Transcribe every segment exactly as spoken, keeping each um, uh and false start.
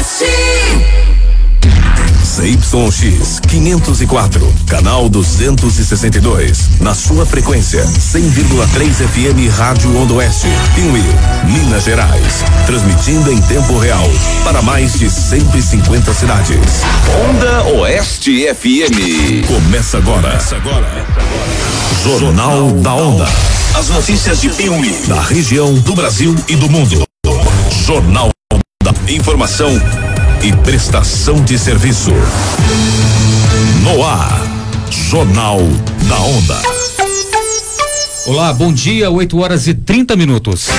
C Y X quinhentos e quatro, canal duzentos e sessenta e dois, na sua frequência cem vírgula três F M Rádio Onda Oeste, Piuí, Minas Gerais, transmitindo em tempo real para mais de cento e cinquenta cidades. Onda Oeste F M. Começa agora. Começa agora. Jornal da Onda. As notícias de Piuí, da região, do Brasil e do mundo. Jornal da Informação e prestação de serviço. No ar, Jornal da Onda. Olá, bom dia, oito horas e trinta minutos.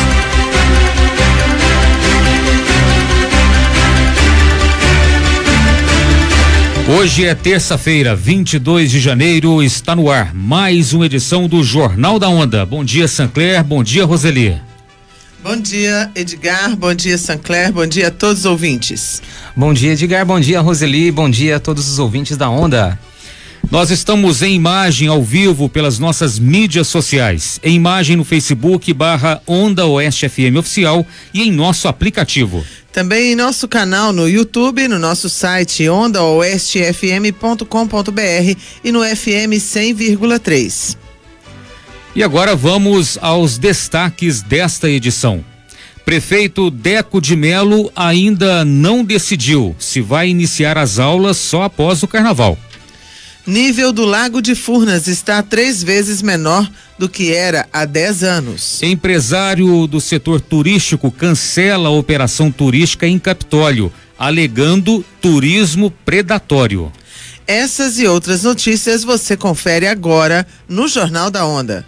Hoje é terça-feira, vinte e dois de janeiro, está no ar mais uma edição do Jornal da Onda. Bom dia, Sancler, bom dia, Roseli. Bom dia, Edgar, bom dia, Sancler, bom dia a todos os ouvintes. Bom dia, Edgar, bom dia, Roseli, bom dia a todos os ouvintes da Onda. Nós estamos em imagem ao vivo pelas nossas mídias sociais, em imagem no Facebook barra Onda Oeste F M Oficial e em nosso aplicativo. Também em nosso canal no YouTube, no nosso site onda oeste f m ponto com ponto b r e no F M cem vírgula três. E agora vamos aos destaques desta edição. Prefeito Deco de Melo ainda não decidiu se vai iniciar as aulas só após o carnaval. Nível do Lago de Furnas está três vezes menor do que era há dez anos. Empresário do setor turístico cancela a operação turística em Capitólio, alegando turismo predatório. Essas e outras notícias você confere agora no Jornal da Onda.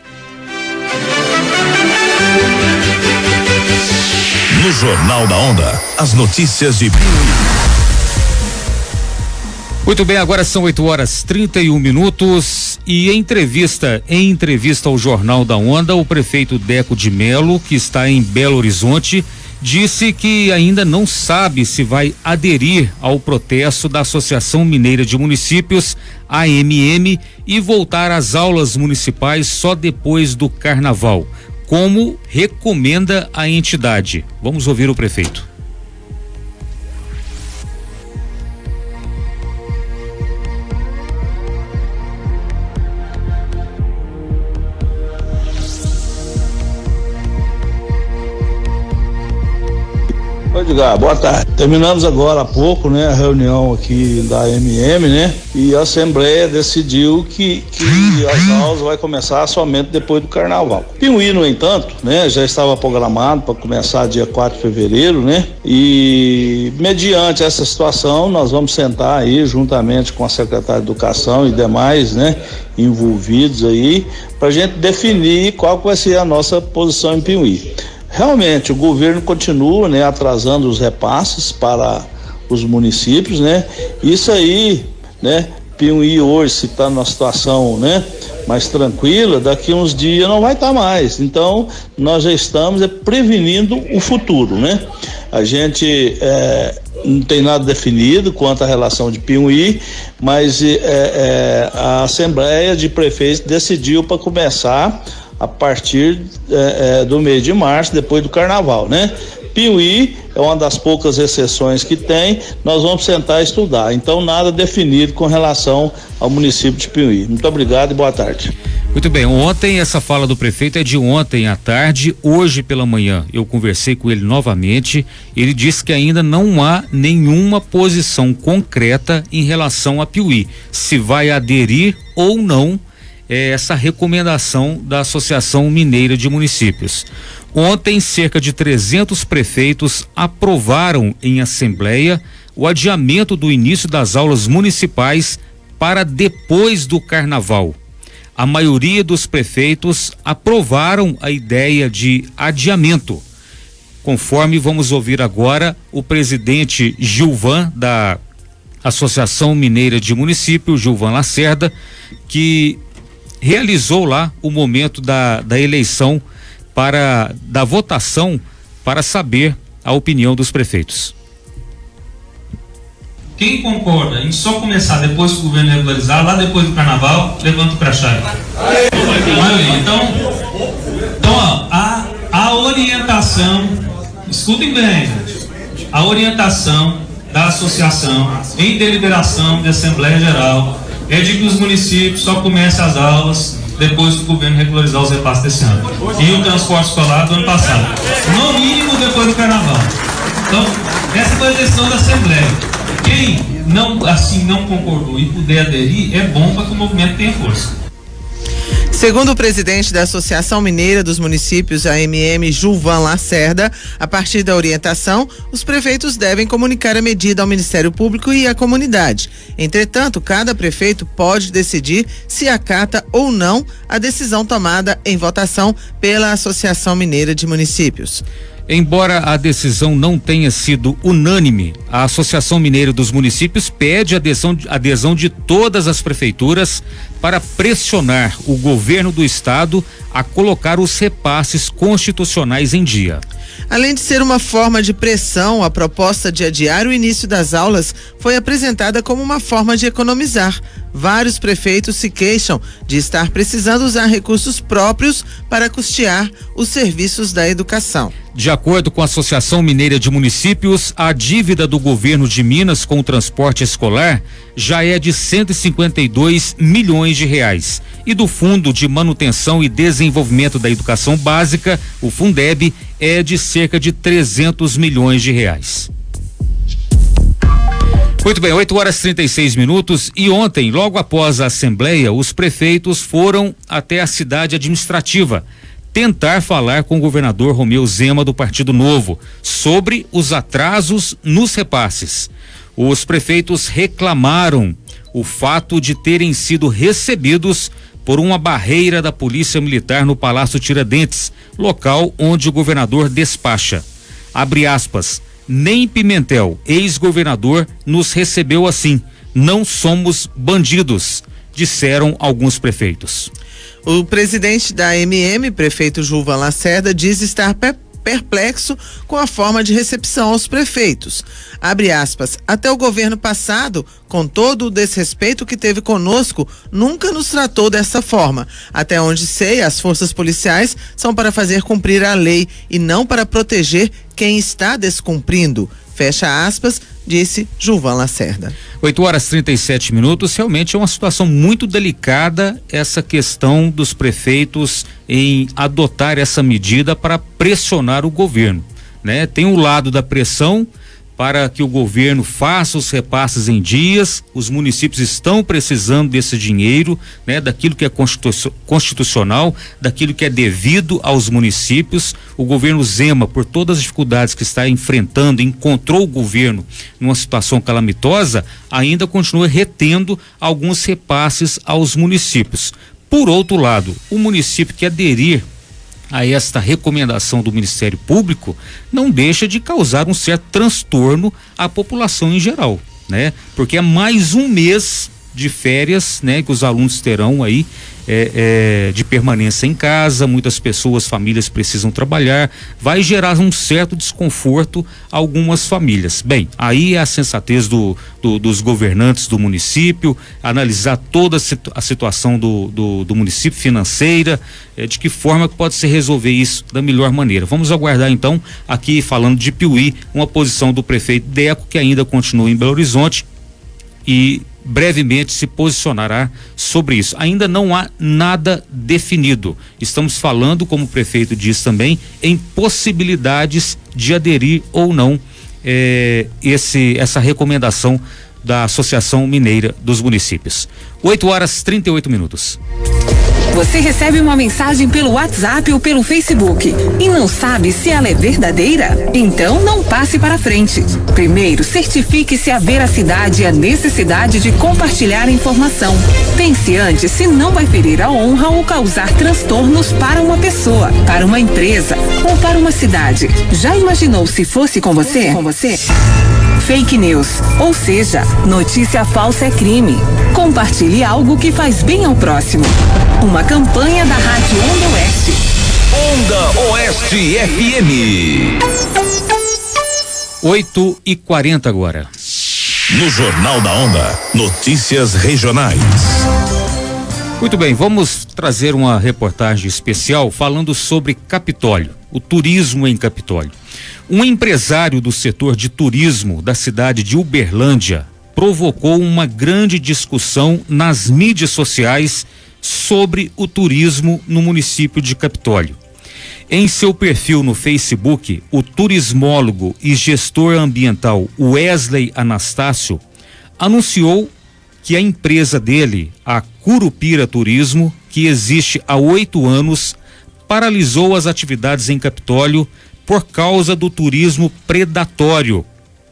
No Jornal da Onda, as notícias de Muito bem, agora são oito horas e trinta e um minutos e em entrevista, em entrevista ao Jornal da Onda, o prefeito Deco de Melo, que está em Belo Horizonte, disse que ainda não sabe se vai aderir ao protesto da Associação Mineira de Municípios, A M M, e voltar às aulas municipais só depois do carnaval, como recomenda a entidade. Vamos ouvir o prefeito. Oi, Edgar, boa tarde. Terminamos agora há pouco, né, a reunião aqui da A M M, né, e a Assembleia decidiu que, que as aulas vai começar somente depois do Carnaval. Piuí, no entanto, né, já estava programado para começar dia quatro de fevereiro, né, e mediante essa situação nós vamos sentar aí juntamente com a Secretaria de Educação e demais, né, envolvidos aí, para a gente definir qual vai ser a nossa posição em Piuí. Realmente o governo continua, né, atrasando os repasses para os municípios, né? Isso aí, né? Piuí hoje, se está numa situação, né, mais tranquila, daqui uns dias não vai estar tá mais. Então nós já estamos é, prevenindo o futuro, né? A gente é, não tem nada definido quanto à relação de Piuí, mas é, é, a Assembleia de Prefeitos decidiu para começar a partir é, é, do mês de março, depois do carnaval, né? Piuí é uma das poucas exceções que tem, nós vamos sentar e estudar. Então, nada definido com relação ao município de Piuí. Muito obrigado e boa tarde. Muito bem, ontem essa fala do prefeito é de ontem à tarde. Hoje pela manhã eu conversei com ele novamente, ele disse que ainda não há nenhuma posição concreta em relação a Piuí, se vai aderir ou não é essa recomendação da Associação Mineira de Municípios. Ontem, cerca de trezentos prefeitos aprovaram em assembleia o adiamento do início das aulas municipais para depois do carnaval. A maioria dos prefeitos aprovaram a ideia de adiamento. Conforme vamos ouvir agora o presidente Gilvan da Associação Mineira de Municípios, Gilvan Lacerda, que realizou lá o momento da, da eleição para, da votação para saber a opinião dos prefeitos. Quem concorda em só começar depois que o governo regularizar, lá depois do carnaval, levanta o crachá. Então, então ó, a, a orientação, escutem bem, gente. a orientação da associação em deliberação de Assembleia Geral é de que os municípios só comecem as aulas depois do governo regularizar os repasses desse ano. E o transporte escolar do ano passado. No mínimo depois do carnaval. Então, essa foi a decisão da Assembleia. Quem não, assim, não concordou e puder aderir, é bom para que o movimento tenha força. Segundo o presidente da Associação Mineira dos Municípios, a M M, Gilvan Lacerda, a partir da orientação, os prefeitos devem comunicar a medida ao Ministério Público e à comunidade. Entretanto, cada prefeito pode decidir se acata ou não a decisão tomada em votação pela Associação Mineira de Municípios. Embora a decisão não tenha sido unânime, a Associação Mineira dos Municípios pede adesão, adesão de todas as prefeituras para pressionar o governo do estado a colocar os repasses constitucionais em dia. Além de ser uma forma de pressão, a proposta de adiar o início das aulas foi apresentada como uma forma de economizar. Vários prefeitos se queixam de estar precisando usar recursos próprios para custear os serviços da educação. De acordo com a Associação Mineira de Municípios, a dívida do governo de Minas com o transporte escolar já é de cento e cinquenta e dois milhões de reais. E do Fundo de Manutenção e Desenvolvimento da Educação Básica, o Fundeb, é de cerca de trezentos milhões de reais. Muito bem, oito horas e trinta e seis minutos, e ontem, logo após a Assembleia, os prefeitos foram até a cidade administrativa tentar falar com o governador Romeu Zema do Partido Novo sobre os atrasos nos repasses. Os prefeitos reclamaram o fato de terem sido recebidos por uma barreira da Polícia Militar no Palácio Tiradentes, local onde o governador despacha. Abre aspas. Nem Pimentel, ex-governador, nos recebeu assim. Não somos bandidos, disseram alguns prefeitos. O presidente da M M, prefeito Gilvan Lacerda, diz estar perplexo com a forma de recepção aos prefeitos. Abre aspas, até o governo passado, com todo o desrespeito que teve conosco, nunca nos tratou dessa forma. Até onde sei, as forças policiais são para fazer cumprir a lei e não para proteger quem está descumprindo. Fecha aspas, disse Gilvan Lacerda. oito horas e trinta e sete minutos, realmente é uma situação muito delicada essa questão dos prefeitos em adotar essa medida para pressionar o governo, né? Tem o lado da pressão para que o governo faça os repasses em dias, os municípios estão precisando desse dinheiro, né? Daquilo que é constitu- constitucional, daquilo que é devido aos municípios. O governo Zema, por todas as dificuldades que está enfrentando, encontrou o governo numa situação calamitosa, ainda continua retendo alguns repasses aos municípios. Por outro lado, o município que aderir a esta recomendação do Ministério Público não deixa de causar um certo transtorno à população em geral, né? Porque é mais um mês de férias, né? Que os alunos terão aí é, é, de permanência em casa, muitas pessoas, famílias precisam trabalhar, vai gerar um certo desconforto a algumas famílias. Bem, aí é a sensatez do, do, dos governantes do município, analisar toda a, situ, a situação do, do, do município financeira, é, de que forma que pode se resolver isso da melhor maneira. Vamos aguardar então, aqui falando de Piuí, uma posição do prefeito Deco, que ainda continua em Belo Horizonte e brevemente se posicionará sobre isso. Ainda não há nada definido. Estamos falando, como o prefeito diz também, em possibilidades de aderir ou não eh, esse, essa recomendação da Associação Mineira dos Municípios. oito horas e trinta e oito minutos. Você recebe uma mensagem pelo WhatsApp ou pelo Facebook e não sabe se ela é verdadeira? Então não passe para frente. Primeiro, certifique se a veracidade e a necessidade de compartilhar a informação. Pense antes se não vai ferir a honra ou causar transtornos para uma pessoa, para uma empresa ou para uma cidade. Já imaginou se fosse com você? Com você? Fake news, ou seja, notícia falsa é crime. Compartilhe algo que faz bem ao próximo. Uma campanha da Rádio Onda Oeste. Onda Oeste F M. oito e quarenta agora. No Jornal da Onda, notícias regionais. Muito bem, vamos trazer uma reportagem especial falando sobre Capitólio, o turismo em Capitólio. Um empresário do setor de turismo da cidade de Uberlândia provocou uma grande discussão nas mídias sociais sobre o turismo no município de Capitólio. Em seu perfil no Facebook, o turismólogo e gestor ambiental Wesley Anastácio anunciou que a empresa dele, a Curupira Turismo, que existe há oito anos, paralisou as atividades em Capitólio por causa do turismo predatório.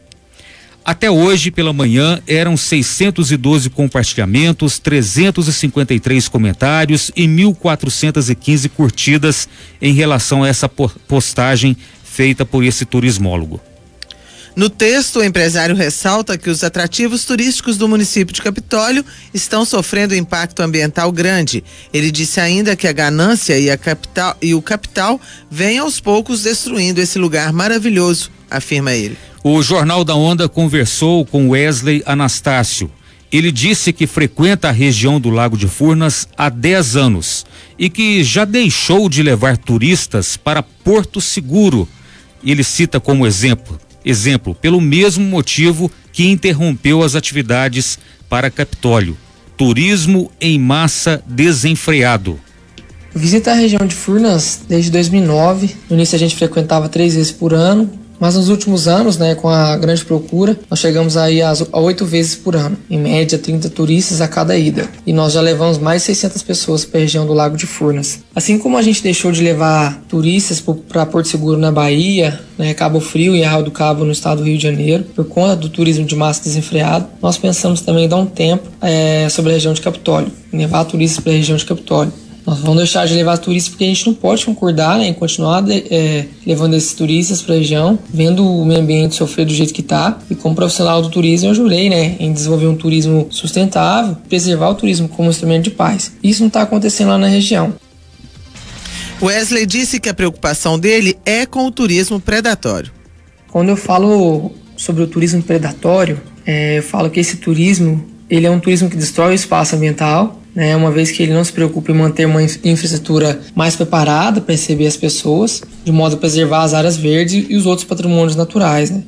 Até hoje, pela manhã, eram seiscentos e doze compartilhamentos, trezentos e cinquenta e três comentários e mil quatrocentas e quinze curtidas em relação a essa postagem feita por esse turismólogo. No texto, o empresário ressalta que os atrativos turísticos do município de Capitólio estão sofrendo impacto ambiental grande. Ele disse ainda que a ganância e, a capital, e o capital vêm aos poucos destruindo esse lugar maravilhoso, afirma ele. O Jornal da Onda conversou com Wesley Anastácio. Ele disse que frequenta a região do Lago de Furnas há dez anos e que já deixou de levar turistas para Porto Seguro. Ele cita como exemplo Exemplo, pelo mesmo motivo que interrompeu as atividades para Capitólio: turismo em massa desenfreado. Visita a região de Furnas desde dois mil e nove. No início a gente frequentava três vezes por ano, mas nos últimos anos, né, com a grande procura, nós chegamos aí a oito vezes por ano, em média trinta turistas a cada ida. E nós já levamos mais de seiscentas pessoas para a região do Lago de Furnas. Assim como a gente deixou de levar turistas para Porto Seguro na Bahia, né, Cabo Frio e Arraial do Cabo no estado do Rio de Janeiro, por conta do turismo de massa desenfreado, nós pensamos também em dar um tempo é, sobre a região de Capitólio, levar turistas para a região de Capitólio. Nós vamos deixar de levar turistas porque a gente não pode concordar, né, em continuar de, é, levando esses turistas para a região, vendo o meio ambiente sofrer do jeito que está. E como profissional do turismo eu jurei, né, em desenvolver um turismo sustentável, preservar o turismo como instrumento de paz. Isso não está acontecendo lá na região. Wesley disse que a preocupação dele é com o turismo predatório. Quando eu falo sobre o turismo predatório, é, eu falo que esse turismo ele é um turismo que destrói o espaço ambiental, né, uma vez que ele não se preocupa em manter uma infraestrutura mais preparada para receber as pessoas, de modo a preservar as áreas verdes e os outros patrimônios naturais, né?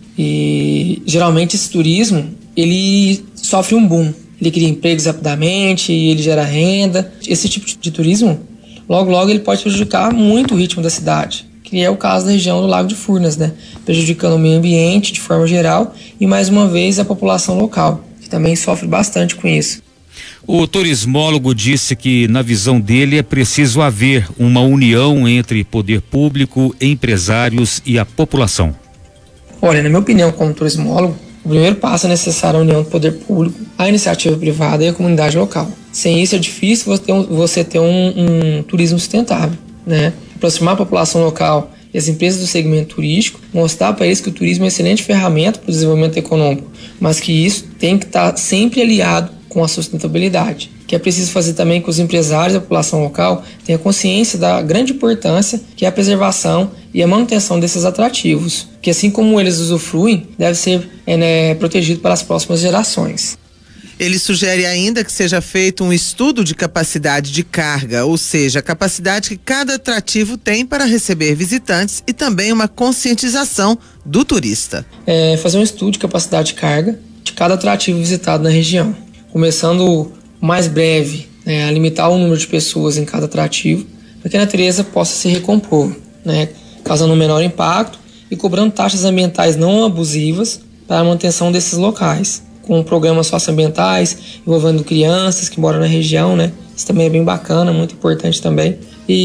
E geralmente esse turismo ele sofre um boom, ele cria empregos rapidamente, ele gera renda. Esse tipo de turismo, logo logo ele pode prejudicar muito o ritmo da cidade, que é o caso da região do Lago de Furnas, né? Prejudicando o meio ambiente de forma geral e mais uma vez a população local, que também sofre bastante com isso. O turismólogo disse que, na visão dele, é preciso haver uma união entre poder público, empresários e a população. Olha, na minha opinião, como turismólogo, o primeiro passo é necessário a união do poder público, a iniciativa privada e a comunidade local. Sem isso é difícil você ter um, você ter um, um turismo sustentável, né? Aproximar a população local e as empresas do segmento turístico, mostrar para eles que o turismo é uma excelente ferramenta para o desenvolvimento econômico, mas que isso tem que estar sempre aliado com a sustentabilidade, que é preciso fazer também que os empresários e a população local tenham consciência da grande importância que é a preservação e a manutenção desses atrativos, que assim como eles usufruem, deve ser é, né, protegido para as próximas gerações. Ele sugere ainda que seja feito um estudo de capacidade de carga, ou seja, a capacidade que cada atrativo tem para receber visitantes e também uma conscientização do turista. É, fazer um estudo de capacidade de carga de cada atrativo visitado na região, começando mais breve, né, a limitar o número de pessoas em cada atrativo, para que a natureza possa se recompor, né, causando um menor impacto e cobrando taxas ambientais não abusivas para a manutenção desses locais, com programas socioambientais envolvendo crianças que moram na região, né, isso também é bem bacana, muito importante também,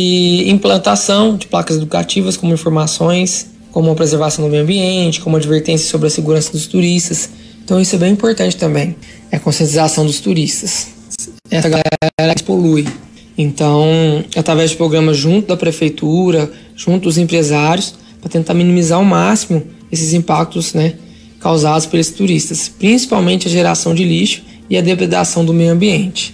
e implantação de placas educativas como informações, como a preservação do meio ambiente, como advertência sobre a segurança dos turistas. Então isso é bem importante também, é a conscientização dos turistas. Essa galera que polui. Então, através de programas junto da prefeitura, junto dos empresários, para tentar minimizar ao máximo esses impactos, né, causados pelos turistas, principalmente a geração de lixo e a depredação do meio ambiente.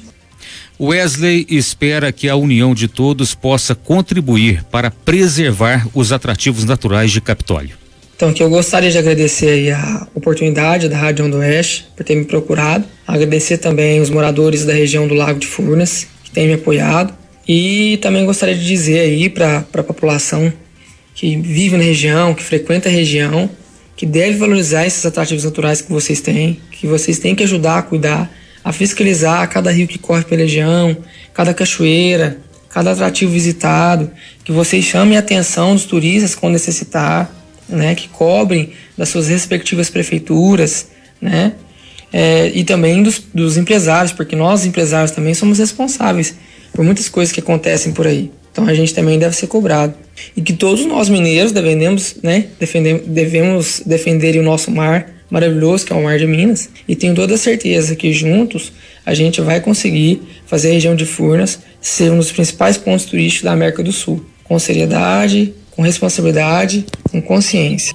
Wesley espera que a união de todos possa contribuir para preservar os atrativos naturais de Capitólio. Então, aqui eu gostaria de agradecer aí a oportunidade da Rádio Onda Oeste por ter me procurado, agradecer também os moradores da região do Lago de Furnas que têm me apoiado e também gostaria de dizer aí para a população que vive na região, que frequenta a região, que deve valorizar esses atrativos naturais que vocês têm, que vocês têm que ajudar a cuidar, a fiscalizar cada rio que corre pela região, cada cachoeira, cada atrativo visitado, que vocês chamem a atenção dos turistas quando necessitar, né, que cobrem das suas respectivas prefeituras, né, é, e também dos, dos empresários, porque nós empresários também somos responsáveis por muitas coisas que acontecem por aí. Então a gente também deve ser cobrado. E que todos nós mineiros devemos, né, defender, devemos defender o nosso mar maravilhoso, que é o Mar de Minas, e tenho toda a certeza que juntos a gente vai conseguir fazer a região de Furnas ser um dos principais pontos turísticos da América do Sul, com seriedade, com responsabilidade, com consciência.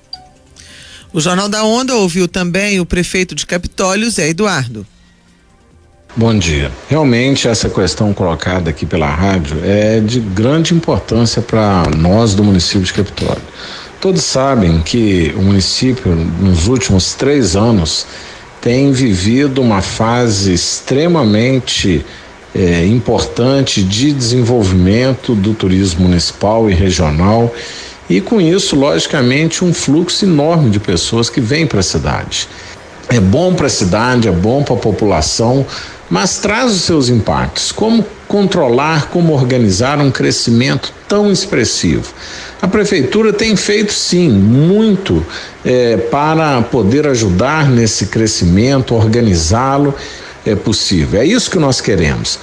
O Jornal da Onda ouviu também o prefeito de Capitólio, Zé Eduardo. Bom dia. Realmente essa questão colocada aqui pela rádio é de grande importância para nós do município de Capitólio. Todos sabem que o município, nos últimos três anos, tem vivido uma fase extremamente é, importante de desenvolvimento do turismo municipal e regional, e com isso, logicamente, um fluxo enorme de pessoas que vêm para a cidade. É bom para a cidade, é bom para a população, mas traz os seus impactos. Como controlar, como organizar um crescimento tão expressivo? A prefeitura tem feito, sim, muito é, para poder ajudar nesse crescimento, organizá-lo, é possível. É isso que nós queremos.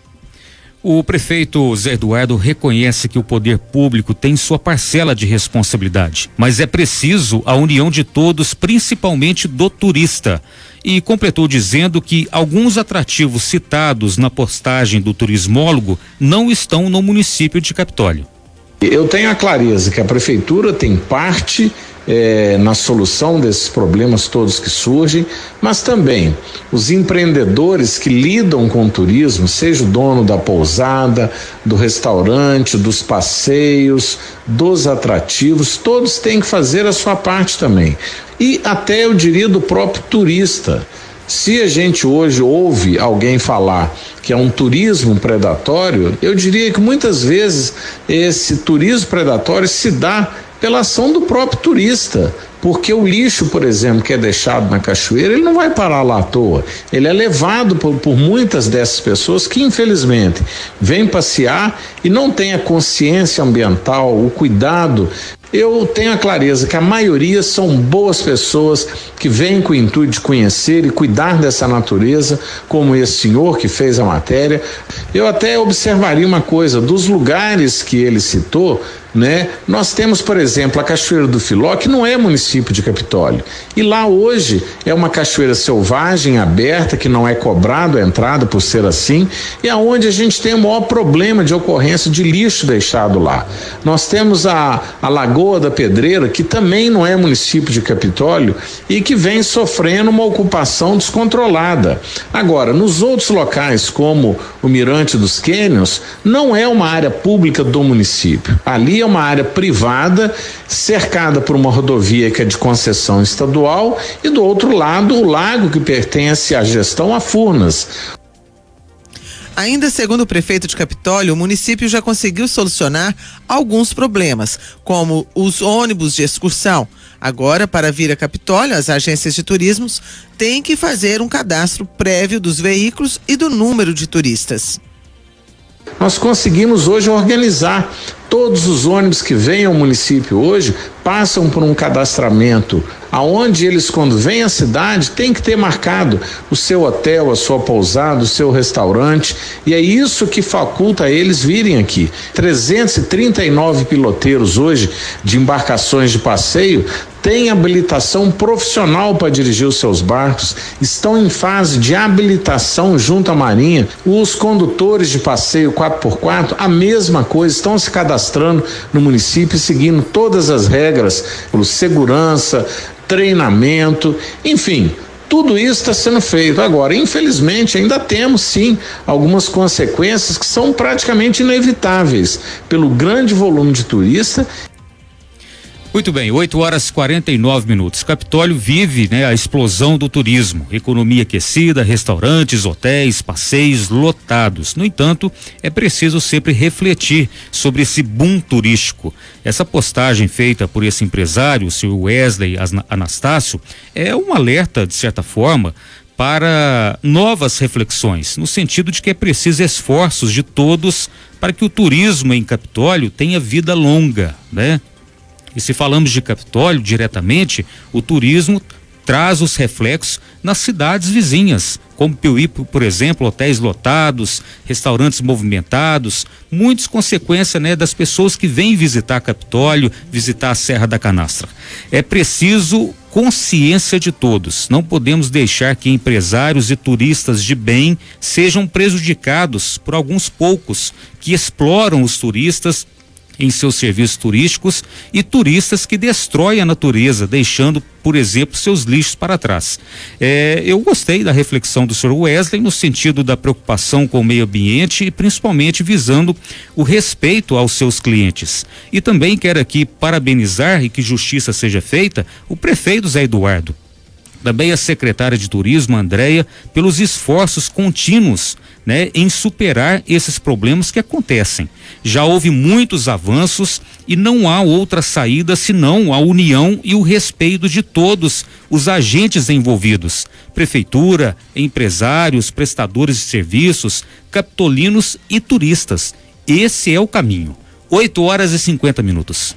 O prefeito Zé Eduardo reconhece que o poder público tem sua parcela de responsabilidade, mas é preciso a união de todos, principalmente do turista. E completou dizendo que alguns atrativos citados na postagem do turismólogo não estão no município de Capitólio. Eu tenho a clareza que a prefeitura tem parte é, na solução desses problemas todos que surgem, mas também os empreendedores que lidam com o turismo, seja o dono da pousada, do restaurante, dos passeios, dos atrativos, todos têm que fazer a sua parte também. E até eu diria do próprio turista. Se a gente hoje ouve alguém falar que é um turismo predatório, eu diria que muitas vezes esse turismo predatório se dá pela ação do próprio turista, porque o lixo, por exemplo, que é deixado na cachoeira, ele não vai parar lá à toa, ele é levado por, por muitas dessas pessoas que infelizmente vêm passear e não têm a consciência ambiental, o cuidado. Eu tenho a clareza que a maioria são boas pessoas que vêm com o intuito de conhecer e cuidar dessa natureza, como esse senhor que fez a matéria. Eu até observaria uma coisa, dos lugares que ele citou, né? Nós temos, por exemplo, a Cachoeira do Filó, que não é município de Capitólio. E lá hoje é uma cachoeira selvagem, aberta, que não é cobrado a entrada por ser assim, e aonde a gente tem o maior problema de ocorrência de lixo deixado lá. Nós temos a, a Lagoa da Pedreira, que também não é município de Capitólio e que vem sofrendo uma ocupação descontrolada. Agora, nos outros locais, como o Mirante dos Cânions, não é uma área pública do município. Ali é uma área privada, cercada por uma rodovia que é de concessão estadual, e do outro lado o lago que pertence à gestão a Furnas. Ainda segundo o prefeito de Capitólio, o município já conseguiu solucionar alguns problemas, como os ônibus de excursão. Agora, para vir a Capitólio, as agências de turismo têm que fazer um cadastro prévio dos veículos e do número de turistas. Nós conseguimos hoje organizar. Todos os ônibus que vêm ao município hoje passam por um cadastramento, aonde eles, quando vêm à cidade, tem que ter marcado o seu hotel, a sua pousada, o seu restaurante, e é isso que faculta eles virem aqui. trezentos e trinta e nove piloteiros hoje de embarcações de passeio têm habilitação profissional para dirigir os seus barcos, estão em fase de habilitação junto à Marinha. Os condutores de passeio quatro por quatro, a mesma coisa, estão se cadastrando no município, seguindo todas as regras, por segurança, treinamento, enfim. Tudo isso está sendo feito. Agora, infelizmente, ainda temos sim algumas consequências que são praticamente inevitáveis pelo grande volume de turistas. Muito bem, oito horas e quarenta e nove minutos. Capitólio vive, né, a explosão do turismo, economia aquecida, restaurantes, hotéis, passeios lotados. No entanto, é preciso sempre refletir sobre esse boom turístico. Essa postagem feita por esse empresário, o senhor Wesley Anastácio, é um alerta, de certa forma, para novas reflexões, no sentido de que é preciso esforços de todos para que o turismo em Capitólio tenha vida longa, né? E se falamos de Capitólio diretamente, o turismo traz os reflexos nas cidades vizinhas, como Piuí, por exemplo, hotéis lotados, restaurantes movimentados, muitas consequências, né, das pessoas que vêm visitar Capitólio, visitar a Serra da Canastra. É preciso consciência de todos. Não podemos deixar que empresários e turistas de bem sejam prejudicados por alguns poucos que exploram os turistas em seus serviços turísticos e turistas que destroem a natureza, deixando, por exemplo, seus lixos para trás. É, eu gostei da reflexão do senhor Wesley no sentido da preocupação com o meio ambiente e principalmente visando o respeito aos seus clientes. E também quero aqui parabenizar e que justiça seja feita o prefeito Zé Eduardo. Também a secretária de Turismo, Andréia, pelos esforços contínuos, né, em superar esses problemas que acontecem. Já houve muitos avanços e não há outra saída senão a união e o respeito de todos os agentes envolvidos: prefeitura, empresários, prestadores de serviços, capitolinos e turistas. Esse é o caminho. oito horas e cinquenta minutos.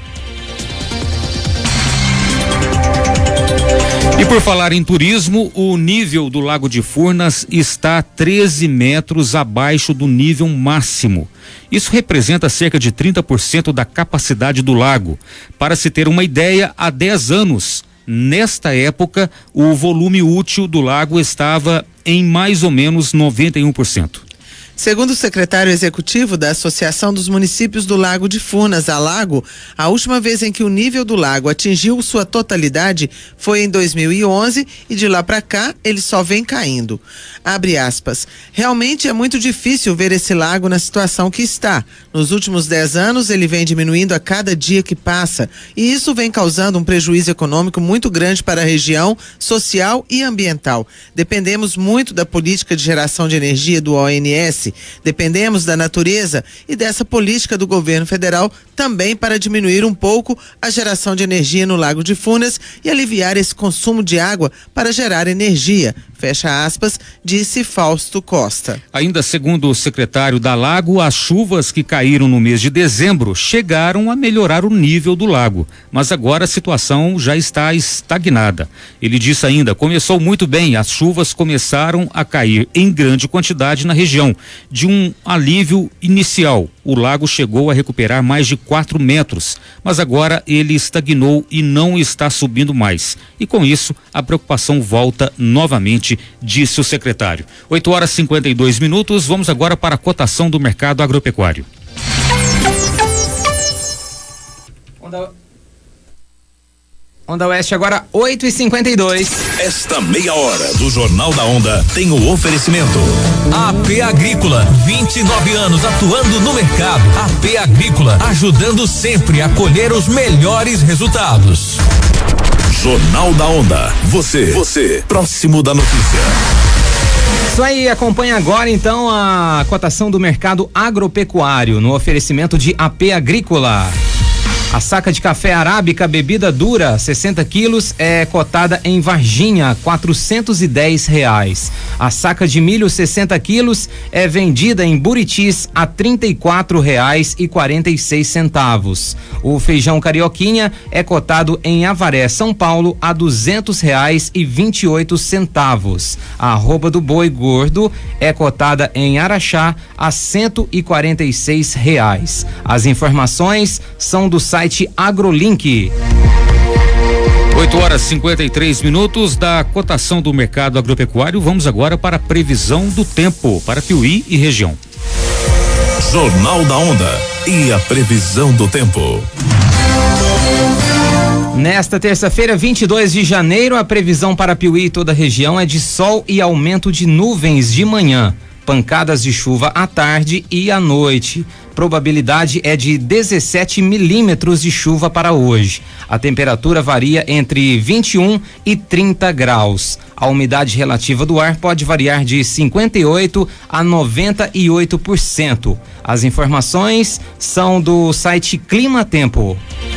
E por falar em turismo, o nível do Lago de Furnas está treze metros abaixo do nível máximo. Isso representa cerca de trinta por cento da capacidade do lago. Para se ter uma ideia, há dez anos, nesta época, o volume útil do lago estava em mais ou menos noventa e um por cento. Segundo o secretário executivo da Associação dos Municípios do Lago de Furnas, Alago, a última vez em que o nível do lago atingiu sua totalidade foi em dois mil e onze e de lá para cá ele só vem caindo. Abre aspas. Realmente é muito difícil ver esse lago na situação que está. Nos últimos dez anos ele vem diminuindo a cada dia que passa e isso vem causando um prejuízo econômico muito grande para a região, social e ambiental. Dependemos muito da política de geração de energia do O N S. Dependemos da natureza e dessa política do governo federal também para diminuir um pouco a geração de energia no Lago de Furnas e aliviar esse consumo de água para gerar energia. Fecha aspas, disse Fausto Costa. Ainda segundo o secretário da Lago, as chuvas que caíram no mês de dezembro chegaram a melhorar o nível do lago, mas agora a situação já está estagnada. Ele disse ainda, começou muito bem, as chuvas começaram a cair em grande quantidade na região. De um alívio inicial, o lago chegou a recuperar mais de quatro metros, mas agora ele estagnou e não está subindo mais. E com isso, a preocupação volta novamente, disse o secretário. oito horas e cinquenta e dois minutos, vamos agora para a cotação do mercado agropecuário. Onda, Onda Oeste agora oito e cinquenta e dois. Esta meia hora do Jornal da Onda tem o oferecimento. A P Agrícola, vinte e nove anos atuando no mercado. A P Agrícola, ajudando sempre a colher os melhores resultados. Jornal da Onda. Você, você, próximo da notícia. Isso aí, acompanha agora então a cotação do mercado agropecuário no oferecimento de A P Agrícola. A saca de café arábica bebida dura, sessenta quilos, é cotada em Varginha, quatrocentos e dez reais. A saca de milho, sessenta quilos, é vendida em Buritis a trinta e quatro reais e quarenta e seis centavos. O feijão carioquinha é cotado em Avaré, São Paulo, a duzentos reais e vinte e oito centavos. A arroba do boi gordo é cotada em Araxá a cento e quarenta e seis reais. As informações são do site site AgroLink. oito horas e cinquenta e três minutos da cotação do mercado agropecuário. Vamos agora para a previsão do tempo para Piuí e região. Jornal da Onda e a previsão do tempo. Nesta terça-feira, vinte e dois de janeiro, a previsão para Piuí e toda a região é de sol e aumento de nuvens de manhã. pancadas de chuva à tarde e à noite. Probabilidade é de dezessete milímetros de chuva para hoje. A temperatura varia entre vinte e um e trinta graus. A umidade relativa do ar pode variar de cinquenta e oito a noventa e oito por cento. As informações são do site Clima Tempo.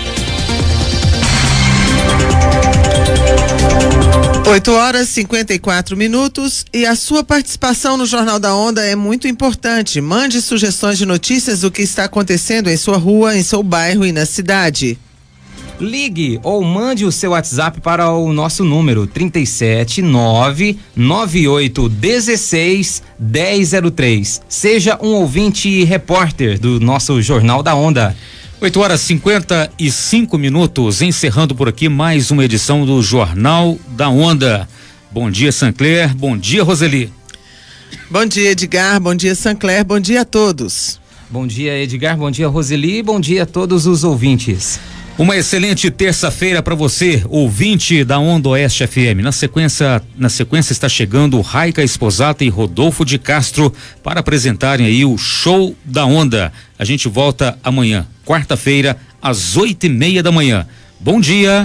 oito horas e cinquenta e quatro minutos e a sua participação no Jornal da Onda é muito importante. Mande sugestões de notícias do que está acontecendo em sua rua, em seu bairro e na cidade. Ligue ou mande o seu WhatsApp para o nosso número trinta e sete nove nove oito um seis um zero zero três. Seja um ouvinte e repórter do nosso Jornal da Onda. oito horas e cinquenta e cinco minutos, encerrando por aqui mais uma edição do Jornal da Onda. Bom dia, Sancler. Bom dia, Roseli. Bom dia, Edgar. Bom dia, Sancler. Bom dia a todos. Bom dia, Edgar. Bom dia, Roseli. Bom dia a todos os ouvintes. Uma excelente terça-feira para você, ouvinte da Onda Oeste F M. Na sequência, na sequência está chegando Raica Esposata e Rodolfo de Castro para apresentarem aí o Show da Onda. A gente volta amanhã, quarta-feira, às oito e meia da manhã. Bom dia.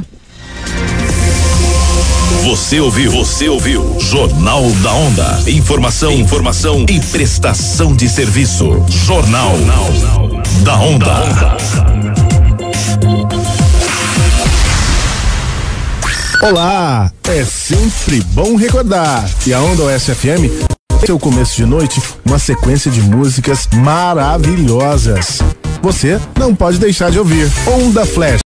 Você ouviu, você ouviu Jornal da Onda. Informação, informação e prestação de serviço. Jornal, Jornal da Onda. Olá, é sempre bom recordar que a Onda Oeste F M tem seu começo de noite uma sequência de músicas maravilhosas. Você não pode deixar de ouvir Onda Flash.